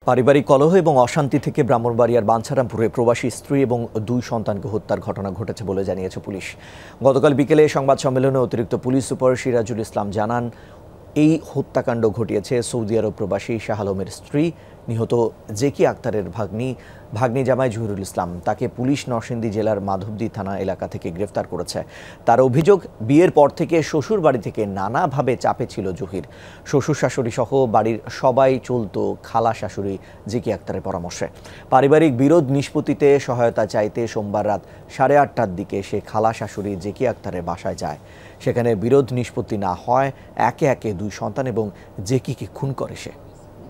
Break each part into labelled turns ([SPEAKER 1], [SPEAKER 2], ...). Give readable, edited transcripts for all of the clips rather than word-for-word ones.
[SPEAKER 1] পারিবারিক কলহ এবং অশান্তি থেকে ব্রাহ্মণবাড়িয়ার বাঞ্ছারামপুরে প্রবাসী স্ত্রী এবং 2 সন্তানকে হত্যার ঘটনা ঘটেছে বলে জানিয়েছে পুলিশ। গতকাল বিকেলে সংবাদ সম্মেলনে অতিরিক্ত পুলিশ সুপার সিরাজুল ইসলাম জানান, এই হত্যাকাণ্ড ঘটিয়েছে সৌদি আরব প্রবাসী শাহ আলমের স্ত্রী নিহত জেকি আক্তারের ভাগ্নি জামাই জহিরুল ইসলাম। তাকে পুলিশ নরসিংদী জেলার মাধবদী থানা এলাকা থেকে গ্রেফতার করেছে। তার অভিযোগ, বিয়ের পর থেকে শ্বশুর বাড়ি থেকে নানাভাবে চাপে ছিল জহির। শ্বশুর শাশুড়ি সহ বাড়ির সবাই চলত খালা শাশুড়ি জেকি আক্তারের পরামর্শে। পারিবারিক বিরোধ নিষ্পত্তিতে সহায়তা চাইতে সোমবার রাত 8:30টার দিকে সে খালা শাশুড়ি জেকি আক্তারের বাসায় যায়। সেখানে বিরোধ নিষ্পত্তি না হয় একে একে 2 সন্তান এবং জেকিকে খুন করে সে।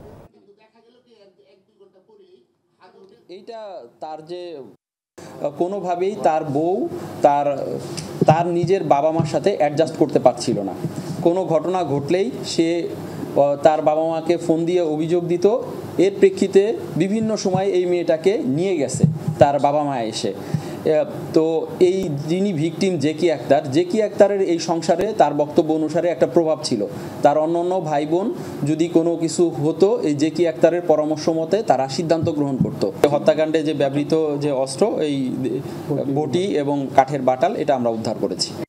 [SPEAKER 2] এইটা তার যে কোনোভাবেই তার বউ তার নিজের বাবা মার সাথে অ্যাডজাস্ট করতে পারছিল না। কোনো ঘটনা ঘটলেই সে তার বাবা মাকে ফোন দিয়ে অভিযোগ দিত। এর প্রেক্ষিতে বিভিন্ন সময় এই মেয়েটাকে নিয়ে গেছে তার বাবা মা এসে। তো এই যিনি ভিকটিম জেকি আক্তারের এই সংসারে তার বক্তব্য অনুসারে একটা প্রভাব ছিল। তার অন্যান্য ভাই বোন যদি কোনো কিছু হতো, এই জেকি আক্তারের পরামর্শ মতে তারা সিদ্ধান্ত গ্রহণ করত। হত্যাকাণ্ডে যে ব্যবহৃত যে অস্ত্র, এই বটি এবং কাঠের বাটাল, এটা আমরা উদ্ধার করেছি।